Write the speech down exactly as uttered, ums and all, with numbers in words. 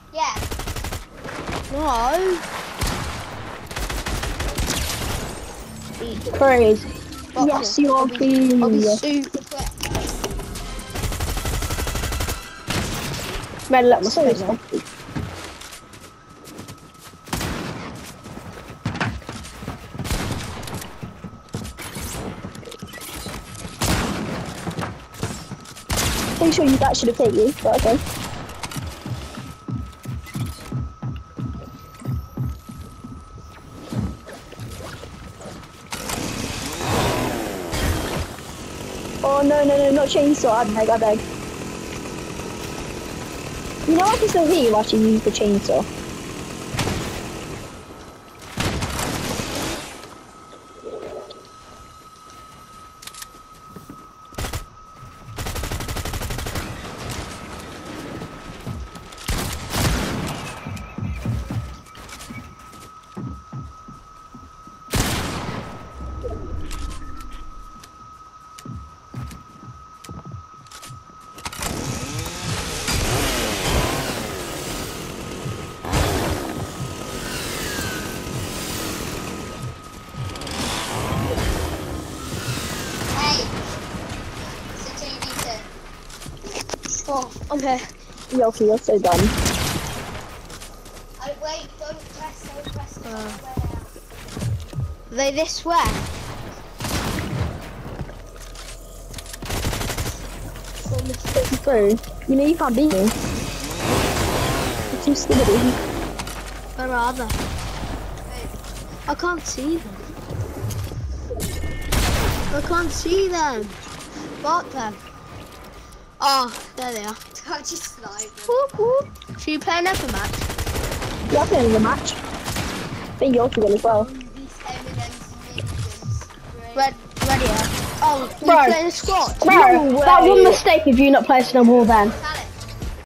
Yeah. No. Crazy. Boxing. Yes, you are I'll be, I'll be being. super quick. Man, let my Sorry, space man. off. Pretty sure you that should have hit you, but okay. Oh no no no, not chainsaw, I beg, I beg. You know I can still hear you actually use the chainsaw. Oh, I'm here. Yoki, you're so dumb. Oh, wait, don't press, don't press the Uh. way out. Are they this way? Bro, you know you can't beat me. You're too skitty. Where are they? I can't see them. I can't see them. Got them. Oh, there they are. Don't just slide them. Whoop, whoop. Should you play another match? Yeah, I'm playing the match. I think Yoki will as well. These M and M's and Minions. Red, ready? Yeah. Oh, you Bro. playing a squad? Bro, No that way. one mistake of you not placing a wall then.